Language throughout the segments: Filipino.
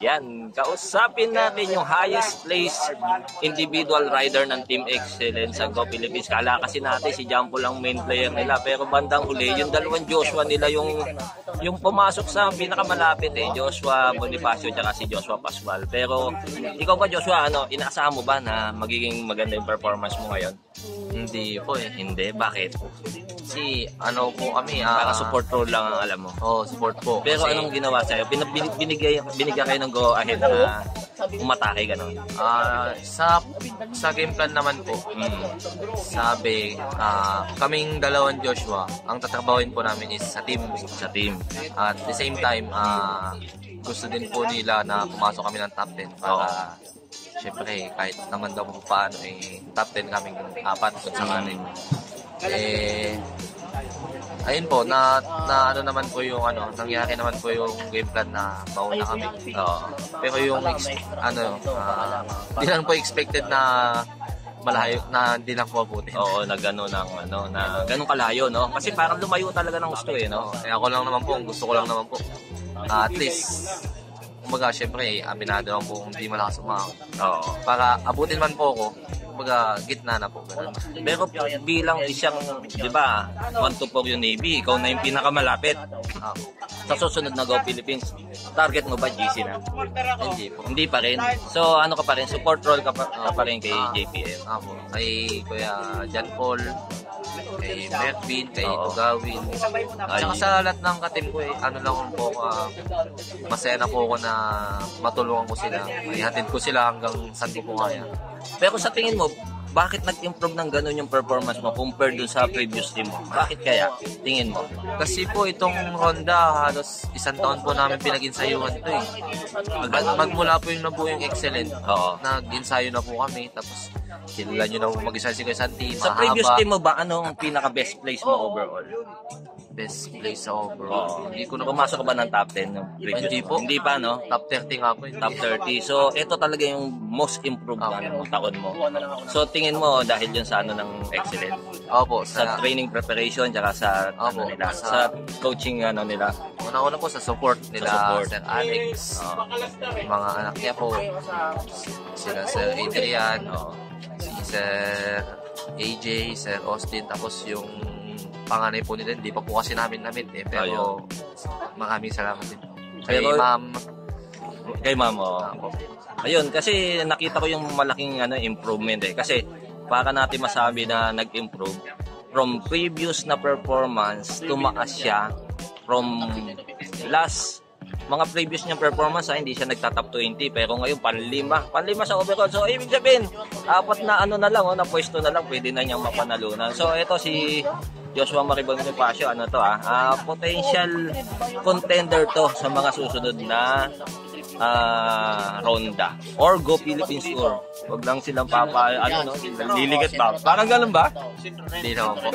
Yan, kausapin natin yung highest place individual rider ng Team Excellence sa Go Philippines. Kala kasi natin si Jampo lang main player nila, pero bandang huli, yung dalawang Joshua nila yung pumasok sa pinakamalapit Joshua Bonifacio at si Joshua Pascual. Pero ikaw ba Joshua, inaasahan mo ba na magiging maganda yung performance mo ngayon? Hindi po eh. Hindi, bakit? Kasi po kami Para support role lang ang alam mo. support po. Pero kasi, anong ginawa sa'yo? Binigyan kayo ng go ahead na umatake gano'n? sa game plan naman po, sabi, kaming dalawang Joshua, ang tatrabahuin po namin is sa team. At the same time, gusto din po nila na pumasok kami ng top 10 para syempre kahit naman daw kung paano top 10 kaming apat kung sakaling. Ayun po, na ano naman po yung nangyari naman po yung game plan na mauna kami. Pero yung di lang po expected na malayo na hindi lang po abutin. Oo, na gano'n na gano'n kalayo, no? Kasi parang lumayo talaga ng gusto no? Ako lang naman po, gusto ko lang naman po. At least, kumbaga, syempre, aminado lang po kung hindi malakas umahon. Para abutin man po ako, kumbaga, gitna na po. Ganun. Pero bilang isang, di ba, 1-2-4 yung Navy, ikaw na yung pinakamalapit. Sa susunod na Go Philippines, target mo ba GC na? Hindi po. Hindi pa rin. So ano ka pa rin? Support role ka pa rin kay JPM? Kay Kuya John Paul, kay Mervin, kay Tugawin. Tsaka sa lahat ng katim ko lang po, masaya na po ako na matulungan ko sila. Ihatid ko sila hanggang saan ko po kaya. Pero sa tingin mo, bakit nag-improve ng gano'n yung performance mo compared dun sa previous team mo? Bakit kaya? Tingin mo? Kasi po itong Ronda, halos isang taon po namin pinag-insayuhan ito Magmula po yung nabuo yung Excellent, nag-insayo na po kami. Tapos kilala nyo na po mag-isa si Santi. Sa previous team mo ba, anong pinaka-best place mo overall? Best place sa overall. Hindi ko na pumasok ba ng top 10 yung previous? Hindi po. Hindi pa, no? Top 30 nga po. Top 30. So, ito talaga yung most improved taon mo. So, tingin mo dahil yun sa ng Excellent? Opo. Sa training preparation, tsaka sa, sa coaching nila? Una-una po sa support nila, Sir Alex, mga anak niya po, sila Sir Adrian, si Sir AJ, Sir Austin, tapos yung panganay po nila, hindi pa po kasi namin na-meet pero maraming salamat din. Kay ma'am. Kay ma'am, ayun, kasi nakita ko yung malaking improvement kasi para natin masabi na nag-improve from previous na performance, tumaas siya from last mga previous niyang performance hindi siya nagta-top 20 pero ngayon panlima sa overall. So ibig sabihin, apat na na lang na pwesto na lang pwede na niyang mapanalunan. So ito si Joshua Bonifacio, potential contender to sa mga susunod na Ronda or Go Philippines Tour. Huwag lang silang liligat ba? Parang ganun ba? Hindi naman po.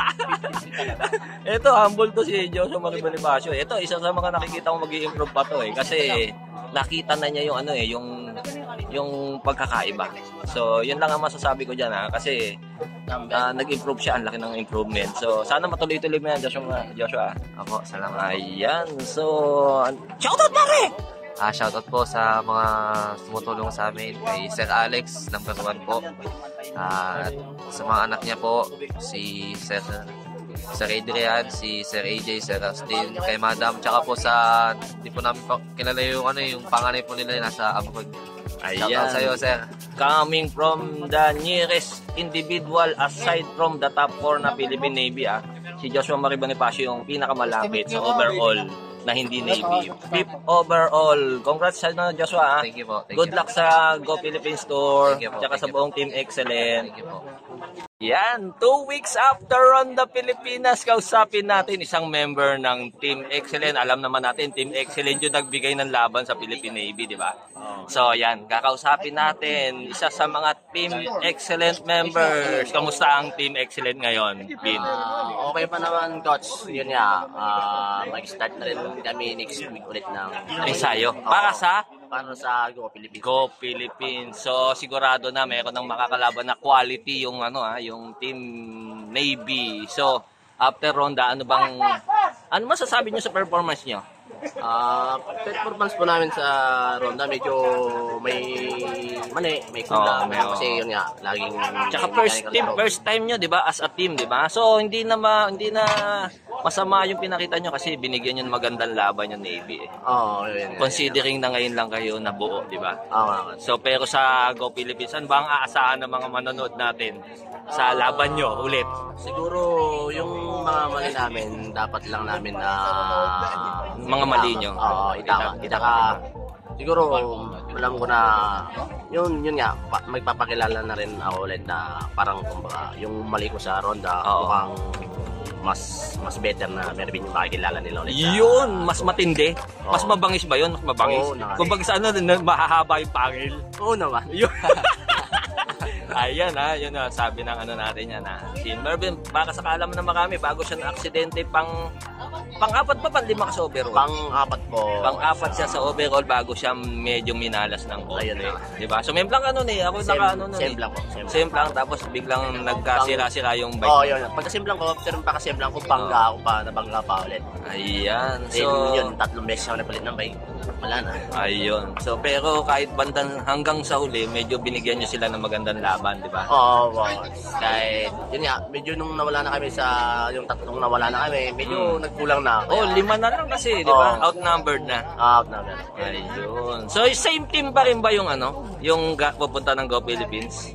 Ito, humble to si Joshua Bonifacio. Ito, isa sa mga nakikita ko mag-i-improve pa to kasi nakita na niya yung pagkakaiba. So, yun lang ang masasabi ko dyan kasi nag-improve siya, ang laki ng improvement. So, sana matuloy-tuloy mo yan, Joshua. Ako, salamat. Ayan, so, shoutout pare! Shoutout po sa mga tumutulong sa amin, kay Sir Alex, number 1 po. At sa mga anak niya po, si Sir Adrian, si Sir AJ, Sir Austin, kay Madam, tsaka po hindi po namin kilala yung panganay po nila nasa abroad. Ayan. Sa'yo, Sir. Coming from the nearest individual aside from the top 4 na Philippine Navy, si Joshua Bonifacio yung pinakamalapit sa overall na hindi Navy. 5th overall. Congrats sa Joshua. Thank you po. Good luck sa Go Philippines Tour. Tsaka sa buong Team Excellent. Thank you po. Yan, 2 weeks after Ronda Pilipinas, kausapin natin isang member ng Team Excellent. Alam naman natin, Team Excellent yung nagbigay ng laban sa Philippine Navy, di ba? So, yan, kakausapin natin isa sa mga Team Excellent members. Kamusta ang Team Excellent ngayon, Bin? Okay pa naman, Coach. Yun nga, mag-start na rin kami next week ulit ng ensayo. Para sa Go Philippines. Go Philippines. So sigurado na mayroon ng makakalaban na quality yung yung Team Navy. So after Ronda, ano masasabi niyo sa performance niyo? Performance po namin sa Ronda medyo may mali, may kulang. Kasi yun nga, laging... Tsaka first time nyo, di ba? As a team, di ba? So, hindi na masama yung pinakita nyo kasi binigyan nyo ng magandang laban yung Navy. Oo, yun. Considering na ngayon lang kayo nabuo, di ba? Oo. So, pero sa Go Philippines, ano ba ang aasahan ng mga manonood natin sa laban nyo ulit? Siguro, yung mga mali namin, dapat lang namin na... Mga mali nyo? Oo, itaka. Siguro, alam ko na, yun nga, magpapakilala na rin ako ulit na parang, kumbaga, yung mali ko sa Ronda, mukhang mas better na Mervin yung makikilala nila ulit. Yun, mas matindi. Mas mabangis ba yun? Mas mabangis. Kung baga sa ano, mahahaba yung pangil. Oo naman. Yun. Ayan yun sabi ng ano natin yan si Mervin, baka sakala mo na marami bago siya na aksidente pang-apat pa, pang-lima ka sa overall? Pang-apat po. Pang-apat siya sa overall bago siya medyo minalas ng konti. Diba? So may blank ako Same lang, tapos biglang nagkasira-sira yung bike. Yun. Pagkasimblang ko, pero pakasimblang ko, nabangga pa ulit. Ayan. So, yun, 3 beses ako napalit ng bike. Wala na. Ayun. So, pero kahit bandan hanggang sa huli, medyo binigyan nyo sila ng magandang laban, di ba? Oo. Kahit, yun nga, medyo nung nawala na kami yung tatlong nawala na kami, medyo nagkulang na. Kaya, 5 na lang kasi, di ba? Outnumbered na. Outnumbered. Ayun. So, same team pa rin ba yung yung pupunta ng Go Philippines?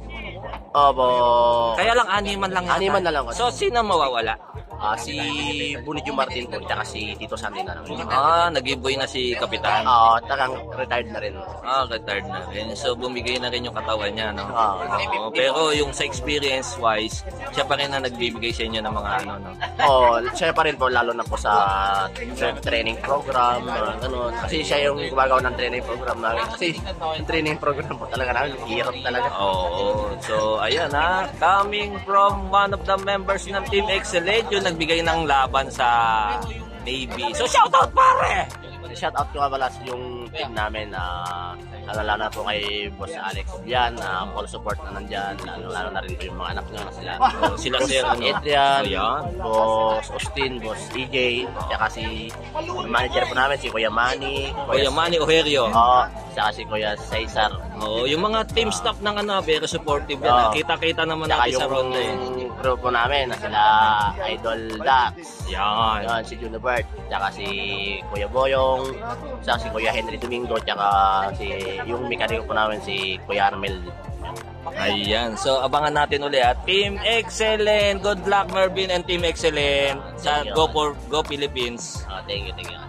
Opo. Kaya lang, animan lang. Animan na lang. So, sino mawawala? Si Bonifacio Martin po, tsaka si Tito Sandy na lang. Nag-giveaway na si Kapitan. Tagang retired na rin. Retired na rin. So, bumigay na rin yung katawan niya, no? Pero yung sa experience-wise, siya pa rin na nagbibigay sa inyo ng mga Siya pa rin po, lalo na po sa training program, ganun. Kasi siya yung gumagawa ng training program namin. Kasi yung training program po talaga namin, hirap talaga. So, ayan coming from one of the members ng Team Excellent, yung nagbigay ng laban sa Navy. So, shoutout pare! Shoutout ko pala yung team namin. Lalo na po kay Boss Alex yan. Full support na nandyan. Lalo na rin po yung mga anak nyo na sila. Sila Sir Adrian, Boss Austin, Boss DJ, tsaka si manager po namin, si Kuya Manny. Kuya Manny Oherio. Tsaka si Kuya Cesar. Yung mga team staff ng very supportive yan. Kita-kita naman natin sa Ronda. Yung grupo namin na sila Idol Dax. Yan. Si Junibert. Tsaka si Kuya Boyong. Tsaka si Kuya Henry Domingo. Tsaka yung mekaniko po namin si Kuya Armel. Ayan. So, abangan natin ulit Team Excellent. Good luck Mervin and Team Excellent sa Go Philippines. Thank you.